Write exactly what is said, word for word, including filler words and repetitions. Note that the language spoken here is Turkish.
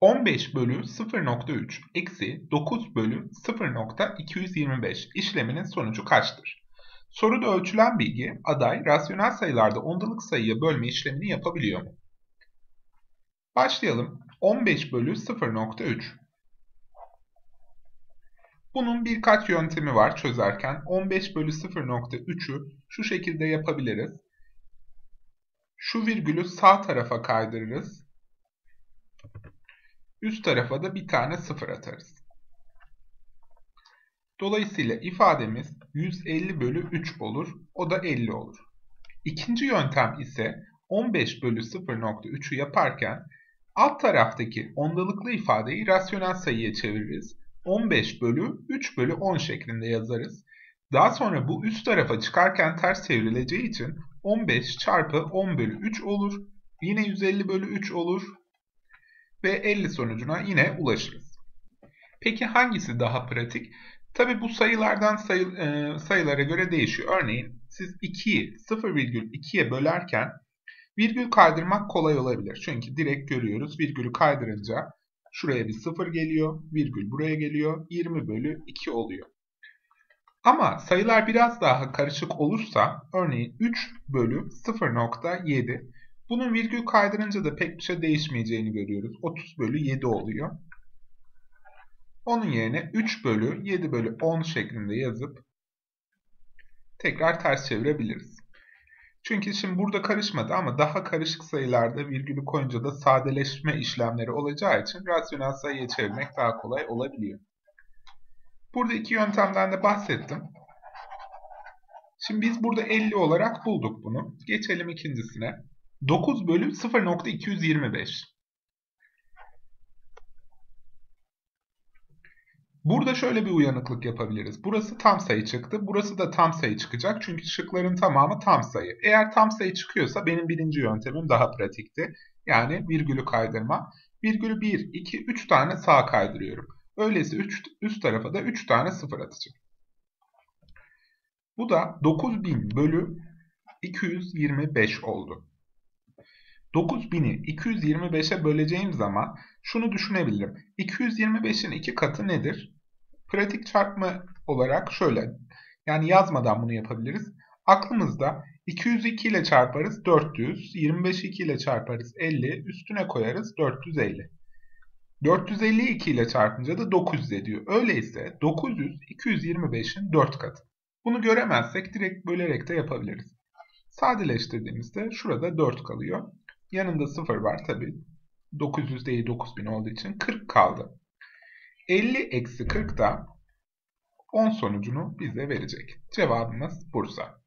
on beş bölü sıfır nokta üç eksi dokuz bölü sıfır nokta iki yüz yirmi beş işleminin sonucu kaçtır? Soruda ölçülen bilgi, aday rasyonel sayılarda ondalık sayıya bölme işlemini yapabiliyor mu? Başlayalım. on beş bölü sıfır nokta üç. Bunun birkaç yöntemi var çözerken. on beş bölü sıfır nokta üçü şu şekilde yapabiliriz. Şu virgülü sağ tarafa kaydırırız. Üst tarafa da bir tane sıfır atarız. Dolayısıyla ifademiz yüz elli bölü üç olur. O da elli olur. İkinci yöntem ise on beş bölü sıfır nokta üçü yaparken alt taraftaki ondalıklı ifadeyi rasyonel sayıya çeviririz. on beş bölü üç bölü on şeklinde yazarız. Daha sonra bu üst tarafa çıkarken ters çevrileceği için on beş çarpı on bölü üç olur. Yine yüz elli bölü üç olur. Ve elli sonucuna yine ulaşırız. Peki hangisi daha pratik? Tabi bu sayılardan sayı, e, sayılara göre değişiyor. Örneğin siz ikiyi sıfır virgül ikiye bölerken virgül kaydırmak kolay olabilir. Çünkü direkt görüyoruz virgülü kaydırınca şuraya bir sıfır geliyor, virgül buraya geliyor, yirmi bölü iki oluyor. Ama sayılar biraz daha karışık olursa, örneğin üç bölü sıfır nokta yedi, bunun virgül kaydırınca da pek bir şey değişmeyeceğini görüyoruz. otuz bölü yedi oluyor. Onun yerine üç bölü yedi bölü on şeklinde yazıp tekrar ters çevirebiliriz. Çünkü şimdi burada karışmadı ama daha karışık sayılarda virgülü koyunca da sadeleşme işlemleri olacağı için rasyonel sayıya çevirmek daha kolay olabiliyor. Burada iki yöntemden de bahsettim. Şimdi biz burada elli olarak bulduk bunu. Geçelim ikincisine. dokuz bölü sıfır nokta iki yüz yirmi beş. Burada şöyle bir uyanıklık yapabiliriz. Burası tam sayı çıktı. Burası da tam sayı çıkacak. Çünkü şıkların tamamı tam sayı. Eğer tam sayı çıkıyorsa benim birinci yöntemim daha pratikti. Yani virgülü kaydırma. Virgülü bir, iki, üç tane sağa kaydırıyorum. Öyleyse üç, üst tarafa da üç tane sıfır atacağım. Bu da dokuz bin bölü iki yüz yirmi beş oldu. dokuz bini iki yüz yirmi beşe böleceğim zaman şunu düşünebilirim. iki yüz yirmi beşin iki katı nedir? Pratik çarpma olarak şöyle, yani yazmadan bunu yapabiliriz. Aklımızda iki yüz iki ile çarparız dört yüz, yirmi beşi iki ile çarparız elli, üstüne koyarız dört yüz elli. dört yüz elliyi iki ile çarpınca da dokuz yüz ediyor. Öyleyse dokuz yüz iki yüz yirmi beşin dört katı. Bunu göremezsek direkt bölerek de yapabiliriz. Sadeleştirdiğimizde şurada dört kalıyor. Yanında sıfır var tabi. dokuz yüz değil dokuz bin olduğu için kırk kaldı. elli eksi kırk da on sonucunu bize verecek. Cevabımız Bursa.